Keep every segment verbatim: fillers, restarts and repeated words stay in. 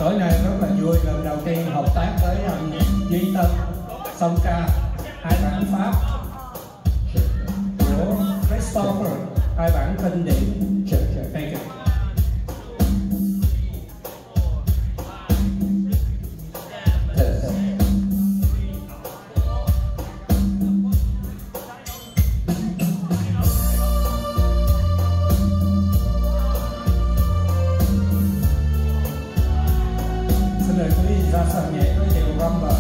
Tối nay rất là vui, lần đầu tiên hợp tác với anh DuyTân&Ken, hai bản Pháp của Christopher, hai bản kinh điển. Thank you. Xin mời quý vị ra sàn nhảy với điệu rumba.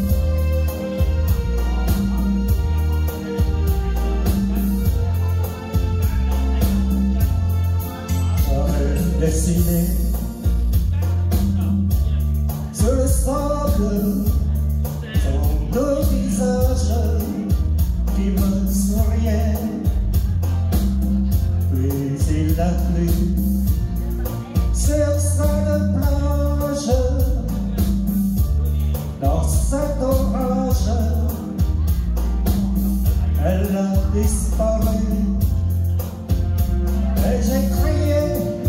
Dessiné sur le sable sont nos visages qui me souriaient. Puis il a plu sur cette plage, dans cet orage, elle a disparu. Et j'ai crié,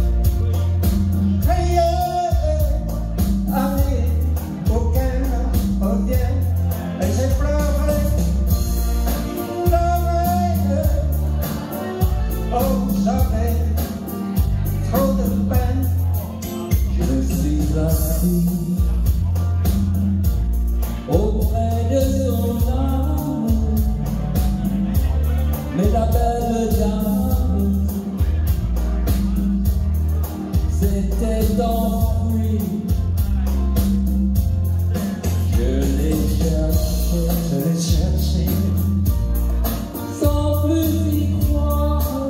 auprès de son âme, mais la belle dame s'était enfuie. Je l'ai cherché, je l'ai cherché, sans plus y croire,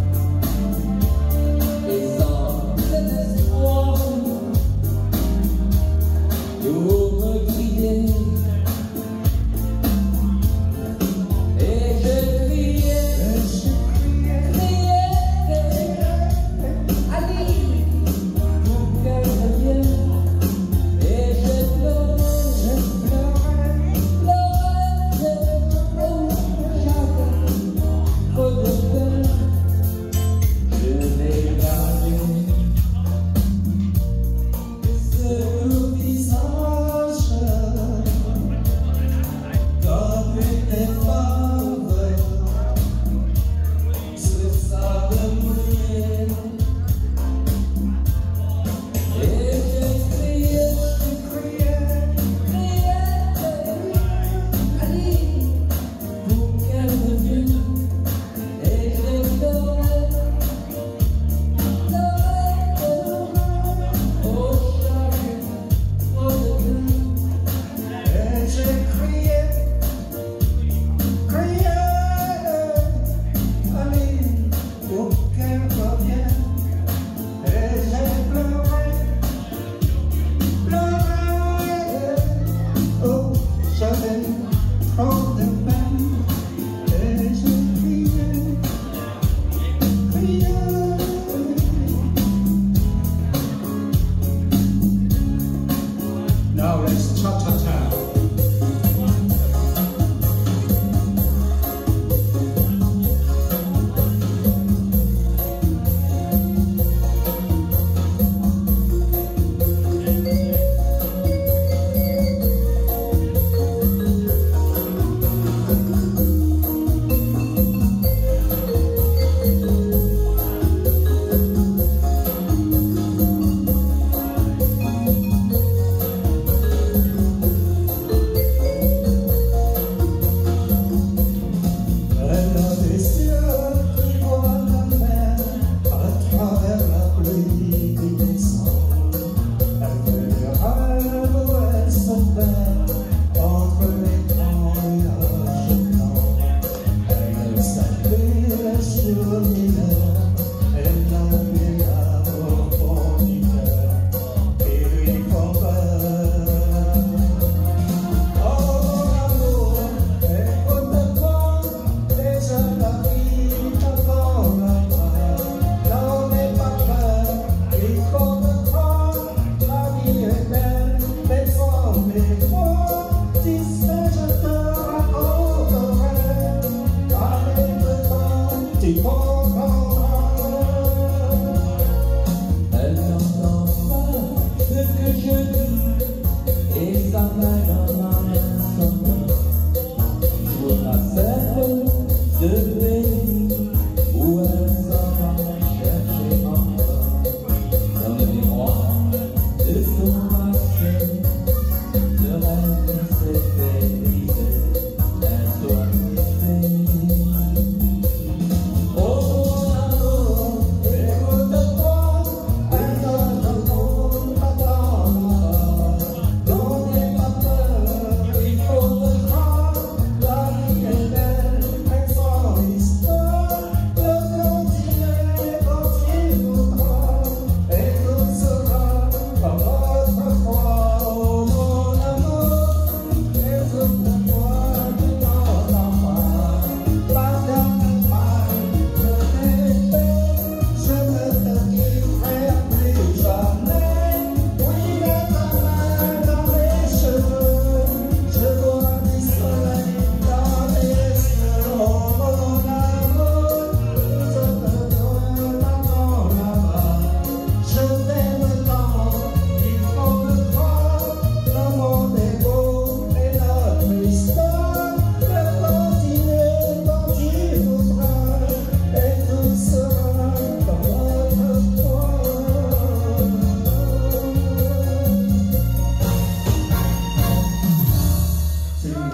et sans désespoir. Pour me guider, et je criais, criais, Aline, pour qu'elle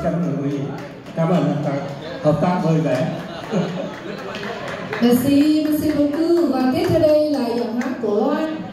trăm người. Cảm ơn anh ta hợp tác vui vẻ. Merci, merci beaucoup. Và tiếp theo đây là giọng hát của Loan.